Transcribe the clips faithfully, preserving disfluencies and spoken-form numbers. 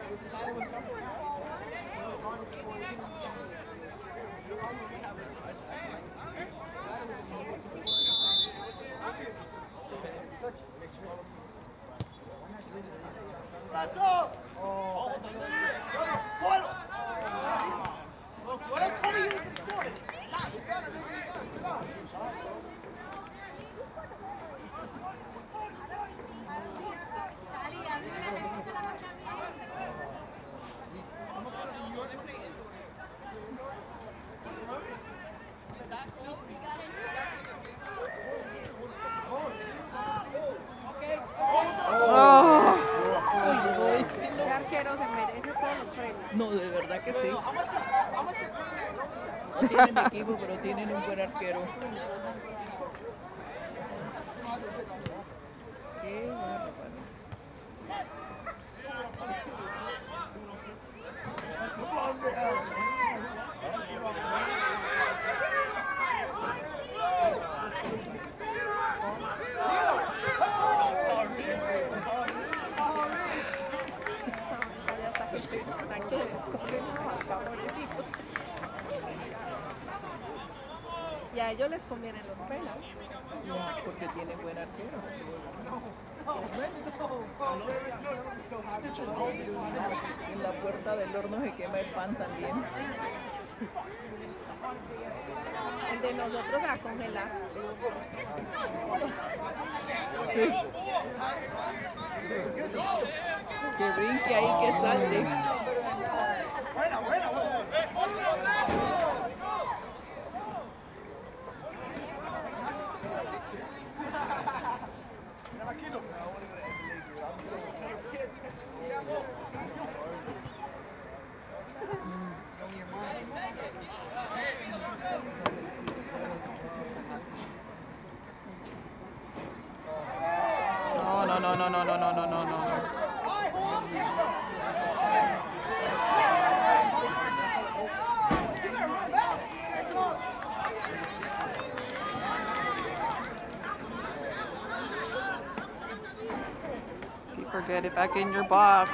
No, de verdad que sí. No tienen equipo, pero tienen un buen arquero. Qué bárbaro. Y a ellos les convienen los pelos. Ya, porque tienen buen arquero. En la puerta del horno se quema el pan también. El de nosotros a congelar. Sí. Que brinque ahí, que salte. Buena, buena, buena. No, no, no, no, no, no, no, no, no. Keeper, get it back in your box.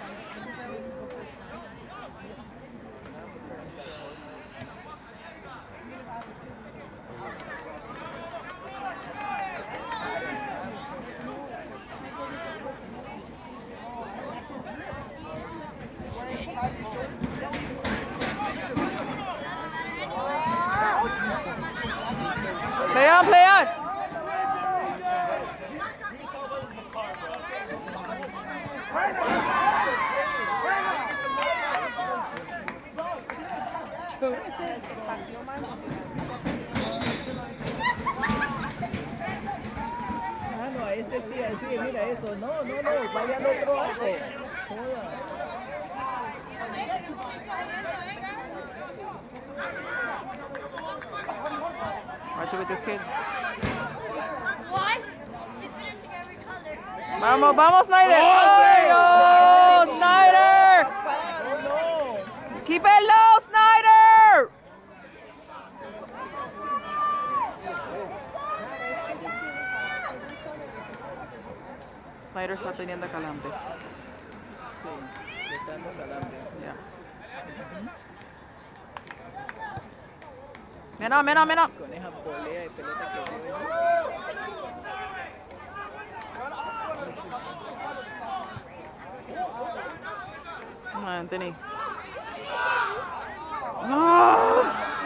Play on, play on. Ah, no, a este sí, a este, mira eso. No, no, no, vaya al otro lado. Watch it with this kid. What? She's finishing every color. Vamos, vamos, Snyder. Oh, oh, Snyder. Keep it low, Snyder. Snyder está teniendo calambres. Sí, está dando calambres. Ya. Mena, mena, mena. Con esa polea de pelota que dio. No, Anthony. No.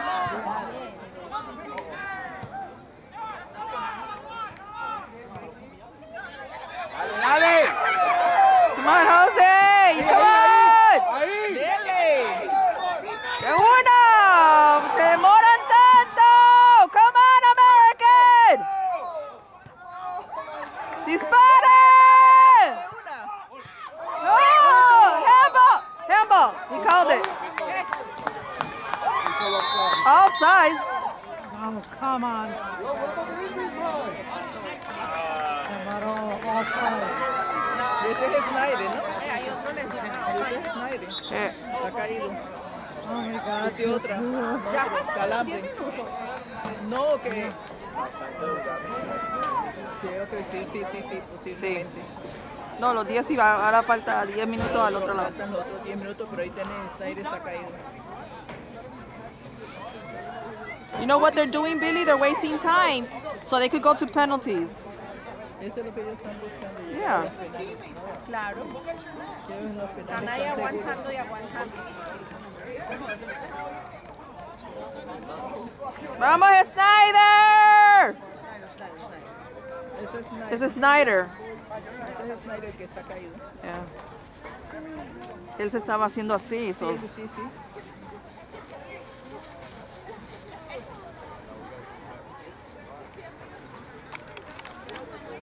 Dale. Come on, Jose. Come on. Ahí. Dele. ¡Qué bueno! ¡Se demoran tanto! ¡Come on, American! ¡Disparen! ¡No! ¡Handball! ¡Handball! He called it. Offside. Oh, come on. What about the Indian time? Tomaron offside. Ese es Snyder, ¿no? Ese es Snyder. Eh, está caído. Oh my God. Ese otra. No, calambre. No, que... Creo que sí, sí, sí, sí, posiblemente. No, los diez iba, ahora falta diez minutos al otro lado. Faltan los otros diez minutos, pero ahí tenés, Snyder está caído. You know what they're doing, Billy? They're wasting time so they could go to penalties. Eso es lo que ellos están buscando. llegar Yeah. a los penales. Claro. Ellos en los penales Están ahí están seguros. aguantando y aguantando. ¡Vamos, Snyder! Ese es Snyder. Ese es Snyder. Ese es Snyder que está caído. Yeah. Él se estaba haciendo así, so. Sí, sí, sí.